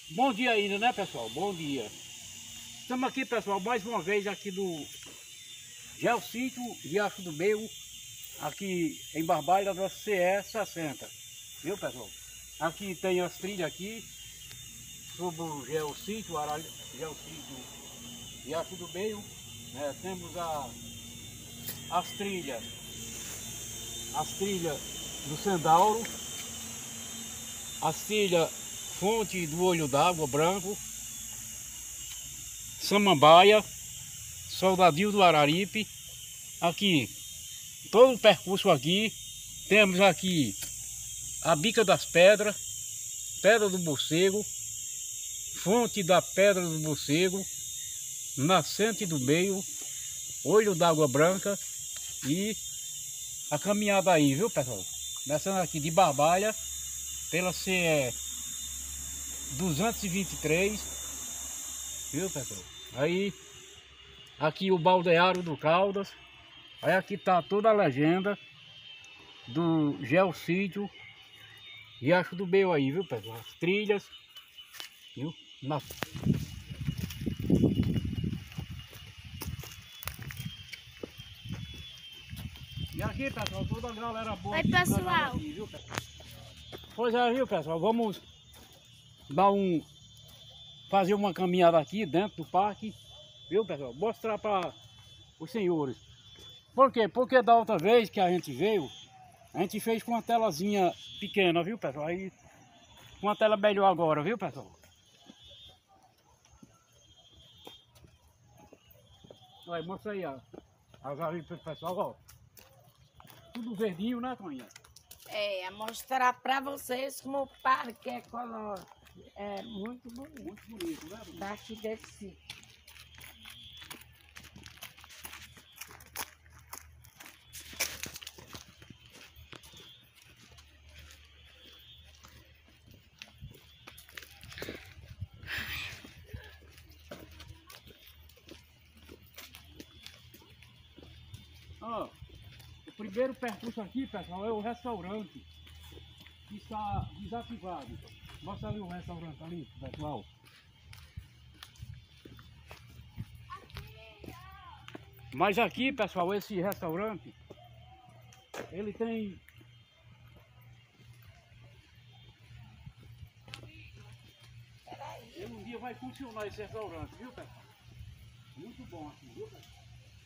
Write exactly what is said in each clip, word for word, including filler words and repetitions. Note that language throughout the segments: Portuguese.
Bom dia ainda, né, pessoal? Bom dia. Estamos aqui, pessoal, mais uma vez aqui do Geossítio Riacho do Meio, aqui em Barbalha da C E sessenta. Viu, pessoal? Aqui tem as trilhas aqui sobre o Geossítio, Ara... Geossítio Riacho do Meio. Né? Temos a... as trilhas, as trilhas do Centauro, as trilhas Fonte do Olho d'Água Branco, Samambaia, Soldadinho do Araripe. Aqui, todo o percurso aqui, temos aqui a Bica das Pedras, Pedra do Morcego, Fonte da Pedra do Morcego, Nascente do Meio, Olho d'Água Branca e a caminhada aí, viu, pessoal? Começando aqui de Barbalha, pela C E duzentos e vinte e três, viu, pessoal? Aí, aqui o baldeário do Caldas. Aí aqui tá toda a legenda do Geossítio Riacho do Meio aí, viu, pessoal? As trilhas, viu? Na... E aqui, pessoal, toda a galera boa. Oi, pessoal. Aqui, viu, pessoal? Pois é, viu, pessoal? Vamos dar um... fazer uma caminhada aqui dentro do parque, viu, pessoal? Mostrar para os senhores. Por quê? Porque da outra vez que a gente veio, a gente fez com uma telazinha pequena, viu, pessoal? Aí, uma tela melhor agora, viu, pessoal? Olha, mostra aí, ó. As árvores pro pessoal, ó. Tudo verdinho, né, Toninha? É, mostrar para vocês como o parque é color. É muito bonito. Muito bonito, né? Daqui desse sítio. Ó, o primeiro percurso aqui, pessoal, é o restaurante que está desativado. Mostra ali o restaurante ali, pessoal. Mas aqui, pessoal, esse restaurante, ele tem... Ele um dia vai funcionar esse restaurante, viu, pessoal? Muito bom aqui, viu, pessoal?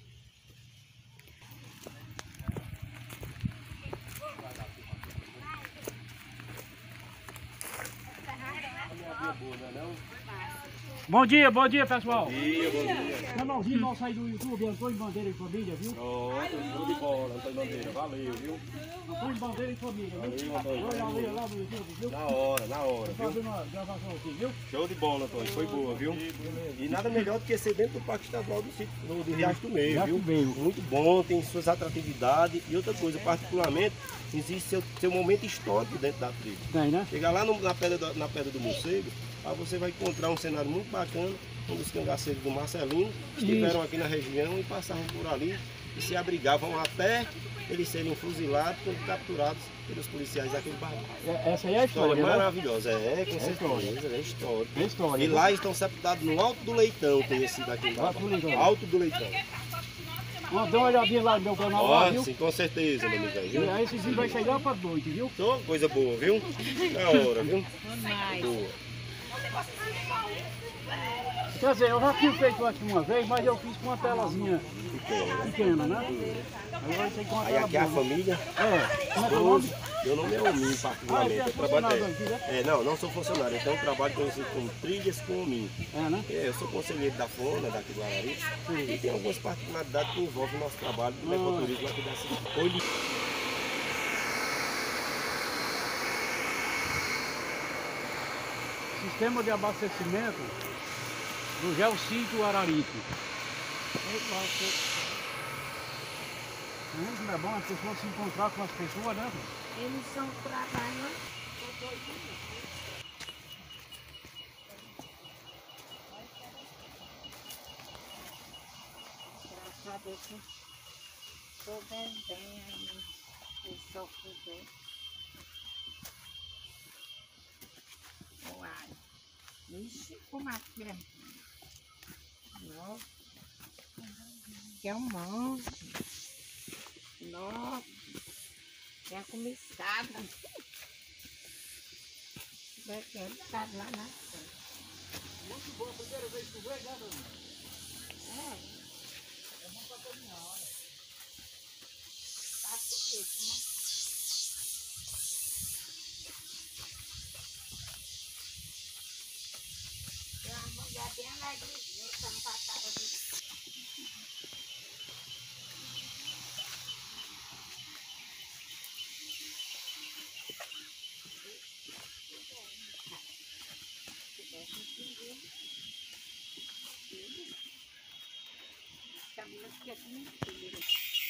Bom dia, bom dia, pessoal. Bom dia, bom dia. Canalzinho nosso aí do YouTube, Antônio Bandeira e Família, viu? Pronto, show de bola, Antônio Bandeira, valeu, viu? Antônio Bandeira e Família, viu? Valeu, Antônio. Olha, olha lá no YouTube, viu? Na hora, na hora, Tô viu? fazendo uma gravação aqui, viu? Show de bola, Antônio, foi boa, viu? E nada melhor do que ser dentro do Parque Estadual do sítio do, do Riacho do Meio, Riacho viu? do Meio. Muito bom, tem suas atratividades e outra coisa, particularmente, existe seu, seu momento histórico dentro da trilha. Tem, né? Chegar lá no, na, pedra do, na Pedra do Morcego, aí você vai encontrar um cenário muito bacana, onde os cangaceiros do Marcelino estiveram aqui na região e passavam por ali e se abrigavam até eles serem fuzilados quando capturados pelos policiais daquele bairro. É, essa aí é a História história, né? maravilhosa, é, com É certeza, é história. É história. E né? lá estão sepultados no Alto do Leitão, tem esse daqui. Alto do Leitão. Alto do Leitão. Ó, dá uma olhadinha lá no meu canal, lá, Ó, viu? sim, com certeza, meu amigo. E Viu? aí esse vídeo vai chegar pra noite, viu? Então, coisa boa, viu? Na hora, viu? Boa. Quer dizer, eu já tinha feito aqui uma vez, mas eu fiz com uma telazinha pequena, né? Agora tem com uma Aí tela aqui é a boa. família. É, como é que é o nome? Meu nome é Ominho, particularmente. Ah, você é Eu trabalho. funcionário aqui, né? É, não, não sou funcionário, então eu trabalho conhecido como Trilhas com Ominho. É, né? É, eu sou conselheiro da FONA, daqui do Araripe, e tem algumas particularidades que envolvem o nosso trabalho do ecoturismo aqui da cidade. Sistema de abastecimento do Geossítio Araripe. Hum, é bom as pessoas se encontrar com as pessoas, né? Eles são trabalhando. Graças a Deus, estou bem, bem aí. Se só puder. O alho. Ixi, fumaça mesmo. Nossa. Que é um monte. Nossa. É a começada. Vai ter tá lá na frente. Muito bom, primeira vez que tu vê, né, Dona? É. É bom pra caminhar, né? Tá bonito, né? Tem uma mulher bem alegrezinha, que tá no passado ali. Camila fica com mentira.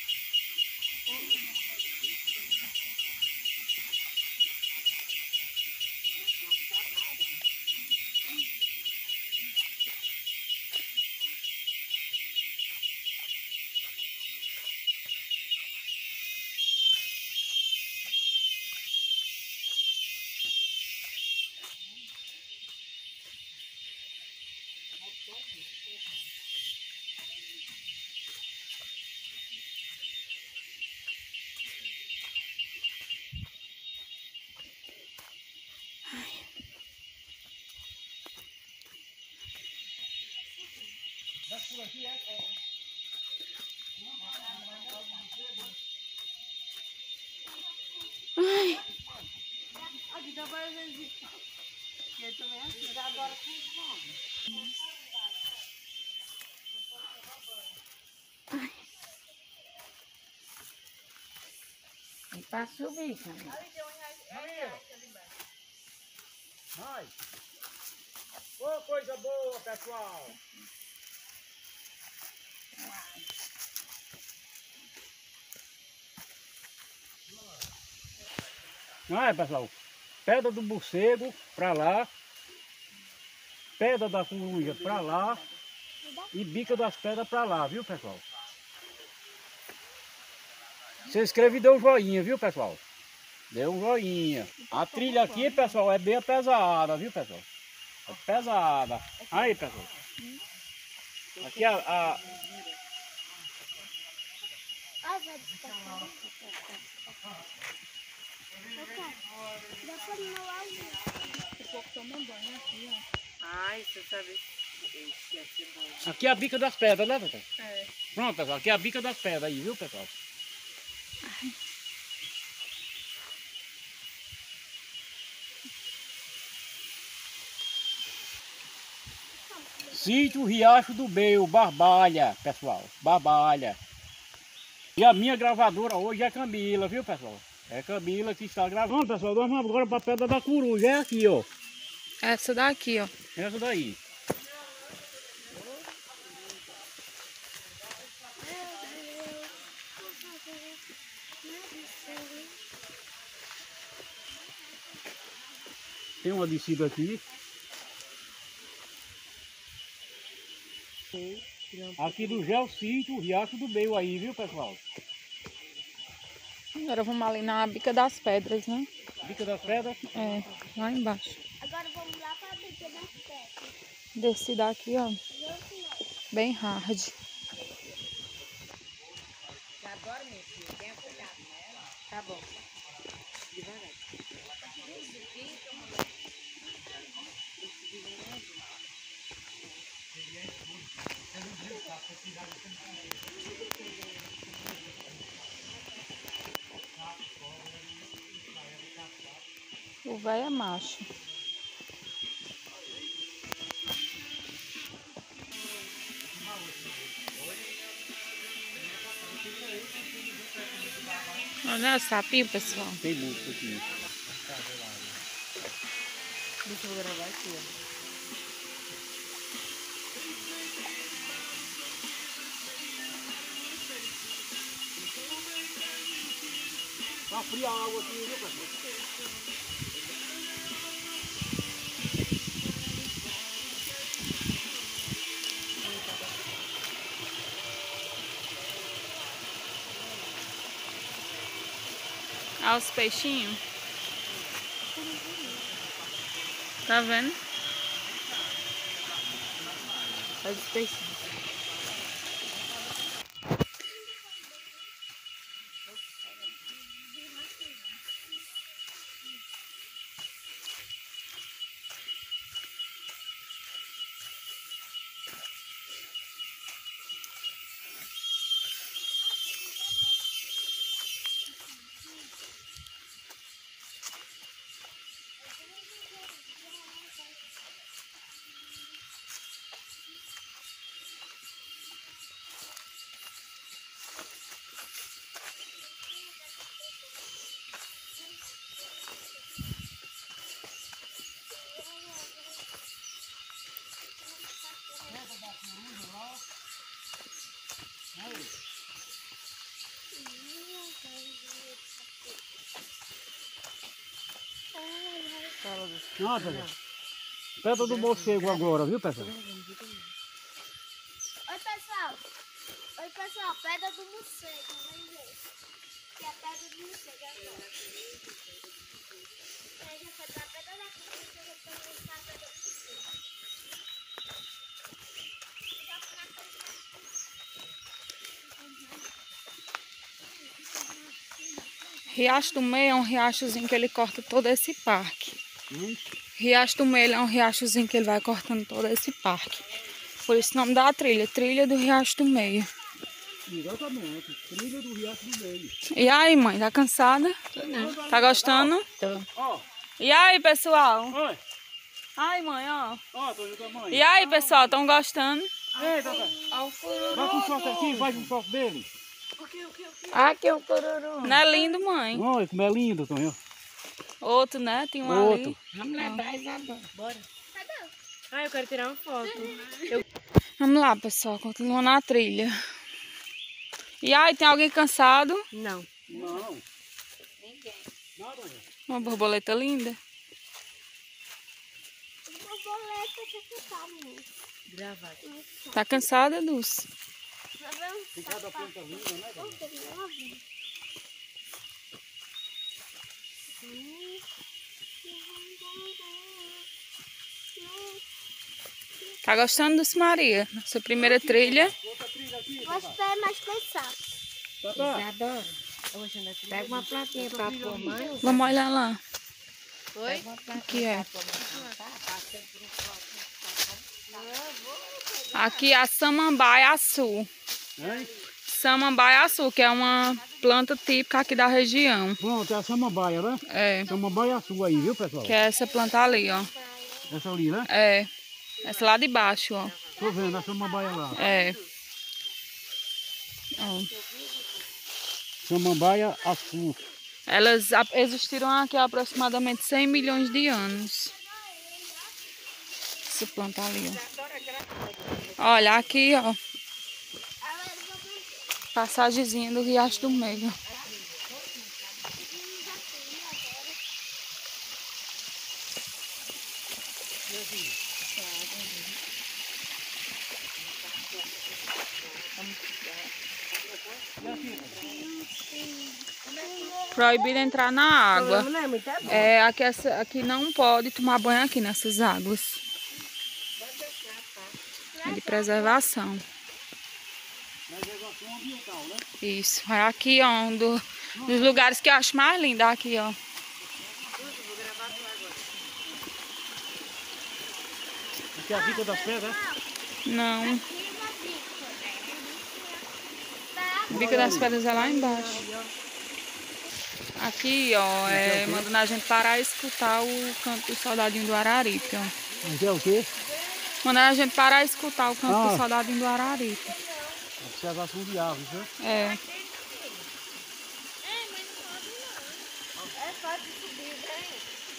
Mas por aqui é... é... Aqui tá parecendo de... Eu também assim. Agora com fome. E pra subir, Camila. Vai! Ô, coisa boa, pessoal! Não é, pessoal? Pedra do morcego pra lá, pedra da coruja pra lá e bica das pedras pra lá, viu, pessoal? Se inscreve e dê um joinha, viu, pessoal? Dê um joinha. A trilha aqui, pessoal, é bem pesada, viu, pessoal? É pesada. Aí, pessoal. Aqui a... a... Ai, você sabe. Esse aqui é bom. Aqui é a bica das pedras, né, pessoal? É. Pronto, pessoal. Aqui é a bica das pedras aí, viu, pessoal? Sítio Riacho do Meio, Barbalha, pessoal. Barbalha. E a minha gravadora hoje é Camila, viu, pessoal? É Camila que está gravando, pessoal. Nós vamos agora para a pedra da coruja. É aqui, ó. Essa daqui, ó. Essa daí. Tem uma descida aqui. Aqui do Gel Sítio, Riacho do Meio aí, viu, pessoal? Agora vamos ali na Bica das Pedras, né? Bica das Pedras. É, lá embaixo. Agora vamos lá para a Bica das Pedras. Desci daqui, ó. Bem hard. Agora, meu filho, tenha cuidado, né? Tá bom. Devagar. O velho é macho. Olha o sapinho, pessoal. Tem muito aqui. Deixa eu gravar aqui, ó. Tá fria a água aqui, viu, pessoal? Olha os peixinhos. Tá vendo? Olha os peixinhos. Nossa, pedra do morcego agora, viu, pessoal? Oi, pessoal. Oi, pessoal. Pedra do morcego. Vamos ver. Que é a pedra do morcego agora. Aí já foi pra pedra da cruz. Eu vou pra a pedra do morcego. Riacho do Meio é um riachozinho que ele corta todo esse parque. Hum? Riacho do Meio é um riachozinho que ele vai cortando todo esse parque. Por isso o nome da trilha, Trilha do Riacho do Meio. Exatamente, Trilha do Riacho do Meio. E aí, mãe, tá cansada? Tô não. Tá gostando? Tô. Ó, E aí, pessoal? oi, Ai, mãe, ó. ó, tô ajudando a mãe. E aí, pessoal, tão gostando? Ei, Tata, vai com foto aqui, vai com foto dele. Aqui é o cururu. Não é lindo, mãe? Olha como é lindo, Tonho. Outro, né? Tem um Outro. ali. Vamos levar, Isabel. Bora. Ah, eu quero tirar uma foto. Vamos lá, pessoal, continuando a trilha. E aí, tem alguém cansado? Não. Não. Ninguém. Nada, Tonho. Uma borboleta linda. Borboleta que tá muito. Gravado. Tá cansada, Dulce? Tem cada planta linda, né, Tonho? Tá gostando, Dulce Maria? Sua primeira trilha? Outra trilha aqui, Mas Tata. tá mais cansado. Tata. Isadora. Hoje nós pega uma plantinha pra pôr mãe. Vamos olhar lá. Oi? O que é? Aqui é a samambaiaçu. Hein? Samambaiaçu, que é uma planta típica aqui da região. Pronto, é a samambaia, né? É, Samambaia sua aí, viu, pessoal? que é essa planta ali, ó. Essa ali, né? É, essa lá de baixo, ó. Tô vendo a samambaia lá. É. Ó. Samambaia açu. Elas a- existiram aqui há aproximadamente cem milhões de anos. Essa planta ali, ó. Olha, aqui, ó. Passagemzinha do Riacho do Meio. Proibido entrar na água. Não é muito bom. É, aqui, essa, aqui não pode tomar banho aqui nessas águas. É de preservação. Isso. É aqui, ó, um do- dos lugares que eu acho mais lindo. Aqui, ó. Aqui é a Bica das Pedras, né? Não. Bica das Pedras é lá embaixo. Aqui, ó, é mandando a gente parar e escutar o canto do soldadinho do Araripe, ó. Aqui é o quê? Mandando a gente parar e escutar o canto Ah. do soldadinho do Araripe. Observação de aves, né? É. É fácil subir, né?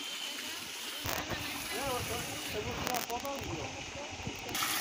Eu vou tirar a foto ali, ó.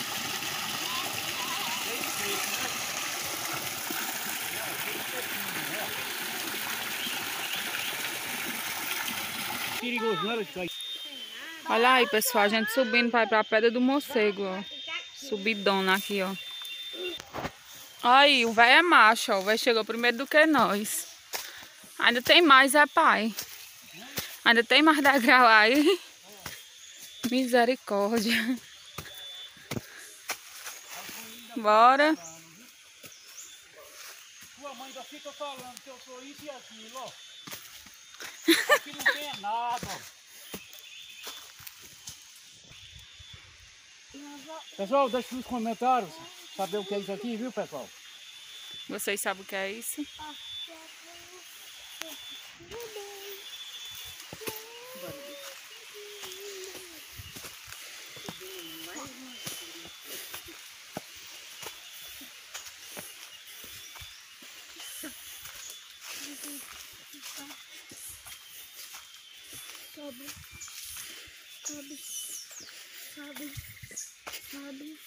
Perigoso, não era de cair. Olha aí, pessoal, a gente subindo para ir pra Pedra do Morcego, ó. Subidona aqui, ó. Aí, o velho é macho, ó. O velho chegou primeiro do que nós. Ainda tem mais, é pai. Ainda tem mais degrau aí. Misericórdia. Bora. Sua mãe ainda fica falando que eu sou isso e aquilo, ó. Aqui não tem nada, ó. Pessoal, deixa nos comentários saber o que é isso aqui, viu, pessoal? Vocês sabem o que é isso? Sobe, sobe, sobe, sobe,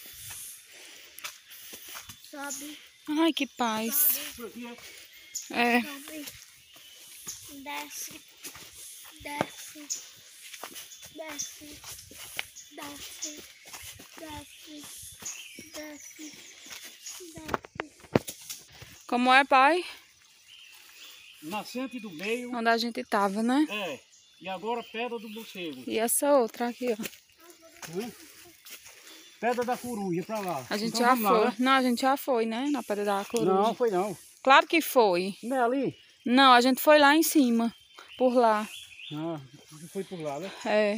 sobe, Ai, que paz. Isso aqui é... É. sobe, desce, desce, desce, desce, desce, desce, desce. Como é, pai? Nascente do meio. Onde a gente tava, né? É. E agora pedra do morcego. E essa outra aqui, ó. Hum? Pedra da coruja pra lá. A gente Então já vamos foi. lá, né? Não, a gente já foi, né? Na Pedra da Coruja. Não, foi não. Claro que foi. Não é ali? Não, a gente foi lá em cima. Por lá. Não, foi por lá, né? É.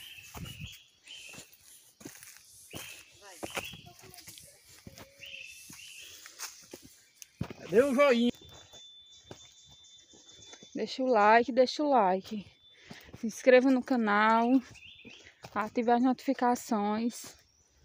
Deu um joinha. Deixa o like, deixa o like. Se inscreva no canal. Ative as notificações.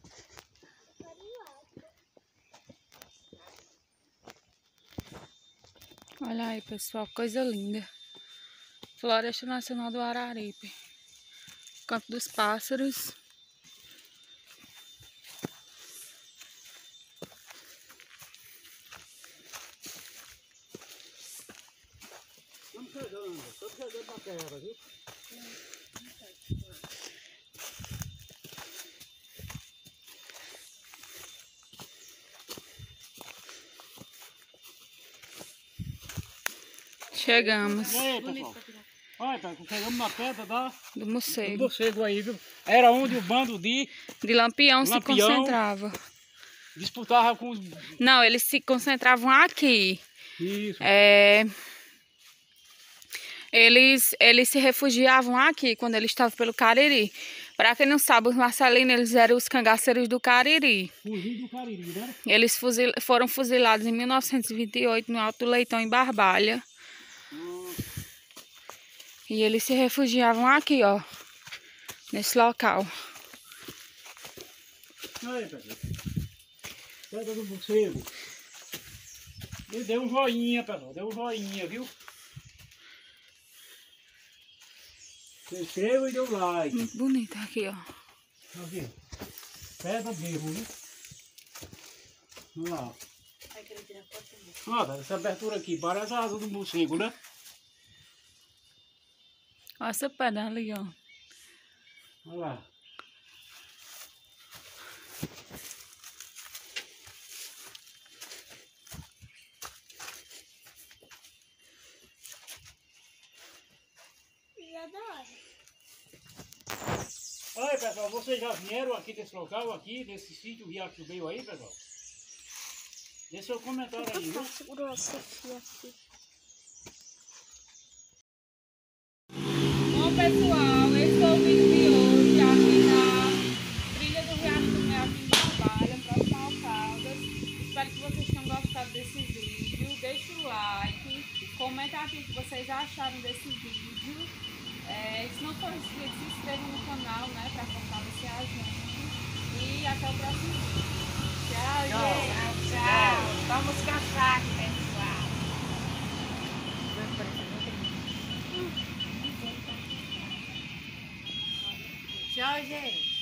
Olha aí, pessoal, coisa linda. Floresta Nacional do Araripe. Campo dos Pássaros. Estamos chegando, estamos chegando na terra, viu? Chegamos. E aí, pessoal? Olha, tá, chegamos na pedra da... Do do morcego. morcego aí, viu? Era onde o bando de De Lampião se Lampião. concentrava. disputava com os... Não, eles se concentravam aqui. Isso. É... Eles, eles se refugiavam aqui quando eles estavam pelo Cariri. Para quem não sabe, os Marcelinos, eles eram os cangaceiros do Cariri. Fugiu do Cariri, né? Eles fuzil, foram fuzilados em mil novecentos e vinte e oito no Alto do Leitão, em Barbalha. Hum. E eles se refugiavam aqui, ó. Nesse local. Aí, pessoal. Pedra do morcego. Ele deu um joinha, pessoal. Deu um joinha, viu? Se inscreva e deu like. Muito bonito aqui, ó. Aqui. Pedra mesmo, viu? Vamos lá. Olha essa abertura aqui. Parece a asa do morcego, né? Olha essa pedra ali, ó. Olha lá. Olha, pessoal, vocês já vieram aqui desse local, aqui, desse sítio Riacho do Meio aí, pessoal? Deixa seu comentário aí, viu? Grossa, assim. Bom, pessoal, esse foi o vídeo de hoje aqui na trilha do Riacho do Meio, aqui em Barbalha, próximo ao Caldas. Espero que vocês tenham gostado desse vídeo. Deixe o like, comenta aqui o que vocês acharam desse vídeo. É, se não for inscrito, se inscreva no canal, né, para fortalecer a gente. E até o próximo vídeo. Tchau, gente. Tchau. Vamos caçar, pessoal. Tchau, gente.